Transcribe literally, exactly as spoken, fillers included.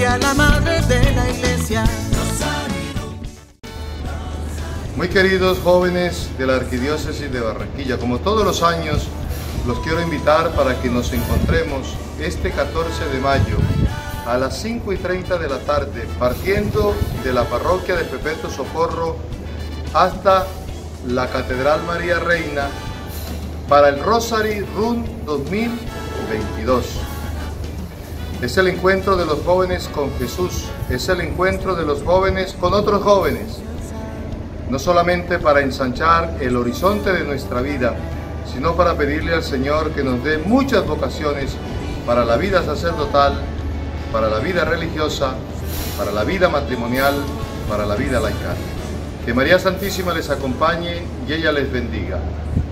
María, la madre de la iglesia. Muy queridos jóvenes de la Arquidiócesis de Barranquilla, como todos los años, los quiero invitar para que nos encontremos este catorce de mayo a las cinco y treinta de la tarde, partiendo de la parroquia de Perpetuo Socorro hasta la Catedral María Reina para el Rosary Run dos mil veintidós. Es el encuentro de los jóvenes con Jesús, es el encuentro de los jóvenes con otros jóvenes, no solamente para ensanchar el horizonte de nuestra vida, sino para pedirle al Señor que nos dé muchas vocaciones para la vida sacerdotal, para la vida religiosa, para la vida matrimonial, para la vida laical. Que María Santísima les acompañe y ella les bendiga.